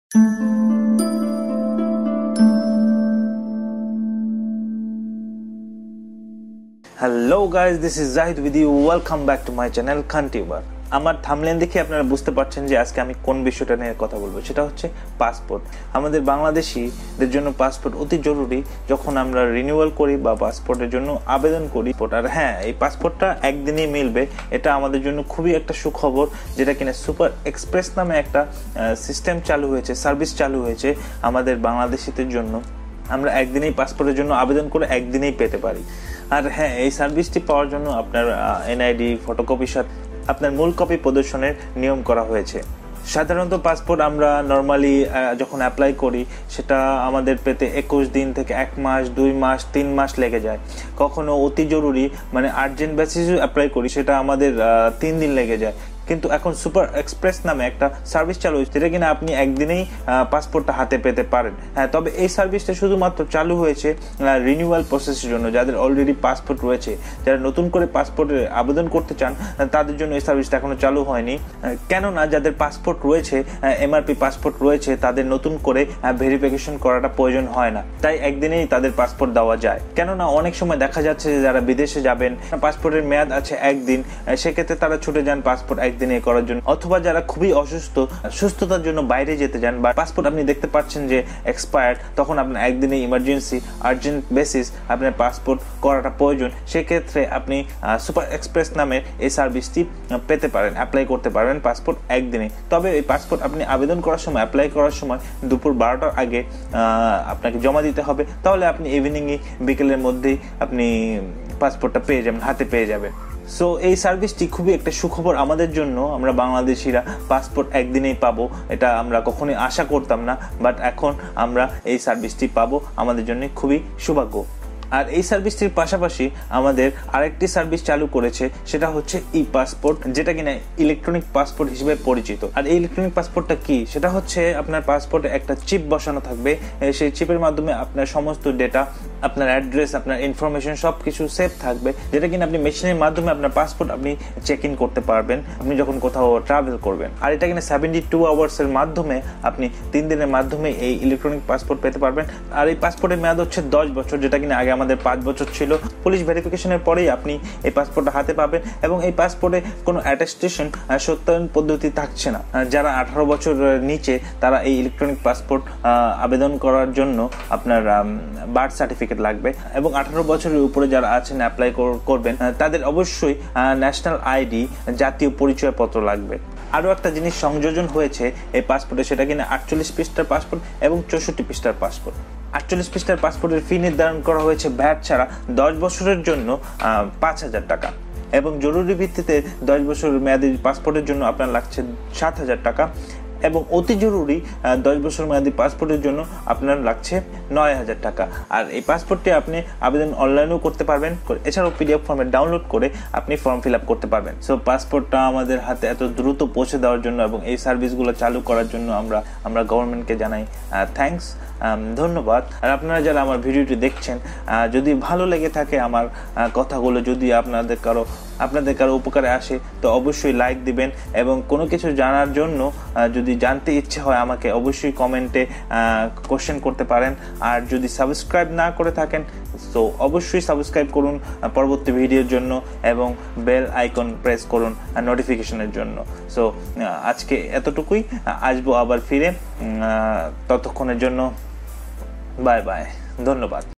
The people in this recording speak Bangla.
Hello guys, this is Zahid with you. Welcome back to my channel Contuber. আমার থাম্বনেল দেখে আপনারা বুঝতে পারছেন যে আজকে আমি কোন বিষয়টা নিয়ে কথা বলবো। সেটা হচ্ছে পাসপোর্ট। আমাদের বাংলাদেশিদের জন্য পাসপোর্ট অতি জরুরি যখন আমরা রিনিউয়াল করি বা পাসপোর্টের জন্য আবেদন করি। আর হ্যাঁ, এই পাসপোর্টটা একদিনই মিলবে, এটা আমাদের জন্য খুবই একটা সুখবর, যেটা কিনা সুপার এক্সপ্রেস নামে একটা সিস্টেম চালু হয়েছে, সার্ভিস চালু হয়েছে আমাদের বাংলাদেশিদের জন্য। আমরা একদিনেই পাসপোর্টের জন্য আবেদন করে একদিনেই পেতে পারি। আর হ্যাঁ, এই সার্ভিসটি পাওয়ার জন্য আপনার এনআইডি ফটোকপির সাথে আপনার মূল কপি প্রদর্শনের নিয়ম করা হয়েছে। সাধারণত পাসপোর্ট আমরা নর্মালি যখন অ্যাপ্লাই করি সেটা আমাদের পেতে 21 দিন থেকে 1 মাস, 2 মাস, 3 মাস লেগে যায়। কখনো অতি জরুরি মানে আর্জেন্ট বেসিসে অ্যাপ্লাই করি সেটা আমাদের 3 দিন লেগে যায়। কিন্তু এখন সুপার এক্সপ্রেস নামে একটা সার্ভিস চালু হয়েছে, যেটা কিনা আপনি একদিনেই পাসপোর্টটা হাতে পেতে পারেন। হ্যাঁ, তবে এই সার্ভিসটা শুধুমাত্র চালু হয়েছে রিনিউয়াল প্রসেসের জন্য। যাদের অলরেডি পাসপোর্ট রয়েছে, যারা নতুন করে পাসপোর্টের আবেদন করতে চান, তাদের জন্য এই সার্ভিসটা এখনো চালু হয়নি। কেননা যাদের পাসপোর্ট রয়েছে, এমআরপি পাসপোর্ট রয়েছে, তাদের নতুন করে ভেরিফিকেশন করাটা প্রয়োজন হয় না, তাই একদিনেই তাদের পাসপোর্ট দেওয়া যায়। কেননা অনেক সময় দেখা যাচ্ছে যে যারা বিদেশে যাবেন, পাসপোর্টের মেয়াদ আছে একদিন, সেক্ষেত্রে তারা ছুটে যান পাসপোর্ট একদিনে করার জন্য। অথবা যারা খুবই অসুস্থ, সুস্থতার জন্য বাইরে যেতে যান, বা পাসপোর্ট আপনি দেখতে পাচ্ছেন যে এক্সপায়ার্ড, তখন আপনার একদিনে ইমার্জেন্সি আর্জেন্ট বেসিস আপনার পাসপোর্ট করাটা প্রয়োজন। সেক্ষেত্রে আপনি সুপার এক্সপ্রেস নামের এই সার্ভিসটি পেতে পারেন, অ্যাপ্লাই করতে পারবেন পাসপোর্ট একদিনে। তবে এই পাসপোর্ট আপনি আবেদন করার সময়, অ্যাপ্লাই করার সময় দুপুর 12টার আগে আপনাকে জমা দিতে হবে। তাহলে আপনি ইভিনিংয়ে, বিকেলের মধ্যেই আপনি পাসপোর্টটা পেয়ে যাবেন, হাতে পেয়ে যাবেন। সো এই সার্ভিসটি খুবই একটা সুখবর আমাদের জন্য। আমরা বাংলাদেশিরা পাসপোর্ট একদিনেই পাবো, এটা আমরা কখনোই আশা করতাম না, বাট এখন আমরা এই সার্ভিসটি পাবো, আমাদের জন্য খুবই সৌভাগ্য। আর এই সার্ভিসটির পাশাপাশি আমাদের আরেকটি সার্ভিস চালু করেছে, সেটা হচ্ছে ই পাসপোর্ট, যেটা কিনা ইলেকট্রনিক পাসপোর্ট হিসেবে পরিচিত। আর এই ইলেকট্রনিক পাসপোর্টটা কি? সেটা হচ্ছে আপনার পাসপোর্টে একটা চিপ বসানো থাকবে। সেই চিপের মাধ্যমে আপনার সমস্ত ডেটা, আপনার অ্যাড্রেস, আপনার ইনফরমেশন সবকিছু সেভ থাকবে, যেটা কিনা আপনি মেশিনের মাধ্যমে আপনার পাসপোর্ট আপনি চেক ইন করতে পারবেন আপনি যখন কোথাও ট্রাভেল করবেন। আর এটা কিনা 72 আওয়ার্সের মাধ্যমে, আপনি 3 দিনের মাধ্যমে এই ইলেকট্রনিক পাসপোর্ট পেতে পারবেন। আর এই পাসপোর্টের মেয়াদ হচ্ছে 10 বছর, যেটা কিনা আগে আমাদের 5 বছর ছিল। পুলিশ ভেরিফিকেশনের পরেই আপনি এই পাসপোর্টটা হাতে পাবেন, এবং এই পাসপোর্টে কোনো অ্যাটেস্টেশন সত্যায়ন পদ্ধতি থাকছে না। যারা 18 বছর নিচে, তারা এই ইলেকট্রনিক পাসপোর্ট আবেদন করার জন্য আপনার বার্থ সার্টিফিকেট লাগবে, এবং 18 বছরের উপরে যারা আছেন, অ্যাপ্লাই করবেন, তাদের অবশ্যই ন্যাশনাল আইডি, জাতীয় পরিচয়পত্র লাগবে। আরও একটা জিনিস সংযোজন হয়েছে এই পাসপোর্টে, সেটা কিনা 48 পৃষ্ঠার পাসপোর্ট এবং 64 পৃষ্ঠার পাসপোর্ট। 48 পৃষ্ঠার পাসপোর্টের ফি নির্ধারণ করা হয়েছে ভ্যাট ছাড়া 10 বছরের জন্য 5,000 টাকা, এবং জরুরি ভিত্তিতে 10 বছর মেয়াদী পাসপোর্টের জন্য আপনার লাগছে 7,000 টাকা, এবং অতি জরুরি 10 বছর মেয়াদী পাসপোর্টের জন্য আপনার লাগছে 9,000 টাকা। আর এই পাসপোর্টটি আপনি আবেদন অনলাইনেও করতে পারবেন, এছাড়াও পিডিএফ ফর্মে ডাউনলোড করে আপনি ফর্ম ফিল আপ করতে পারবেন। সো পাসপোর্টটা আমাদের হাতে এত দ্রুত পৌঁছে দেওয়ার জন্য এবং এই সার্ভিসগুলো চালু করার জন্য আমরা গভর্নমেন্টকে জানাই থ্যাঙ্কস, ধন্যবাদ। আর আপনারা যারা আমার ভিডিওটি দেখছেন, যদি ভালো লেগে থাকে আমার কথাগুলো, যদি আপনাদের কারো উপকারে আসে, তো অবশ্যই লাইক দিবেন, এবং কোনো কিছু জানার জন্য যদি জানতে ইচ্ছে হয় আমাকে অবশ্যই কমেন্টে কোশ্চেন করতে পারেন। আর যদি সাবস্ক্রাইব না করে থাকেন, তো অবশ্যই সাবস্ক্রাইব করুন পরবর্তী ভিডিওর জন্য, এবং বেল আইকন প্রেস করুন নোটিফিকেশনের জন্য। সো আজকে এতটুকুই, আসবো আবার ফিরে, ততক্ষণের জন্য বাই বাই, ধন্যবাদ।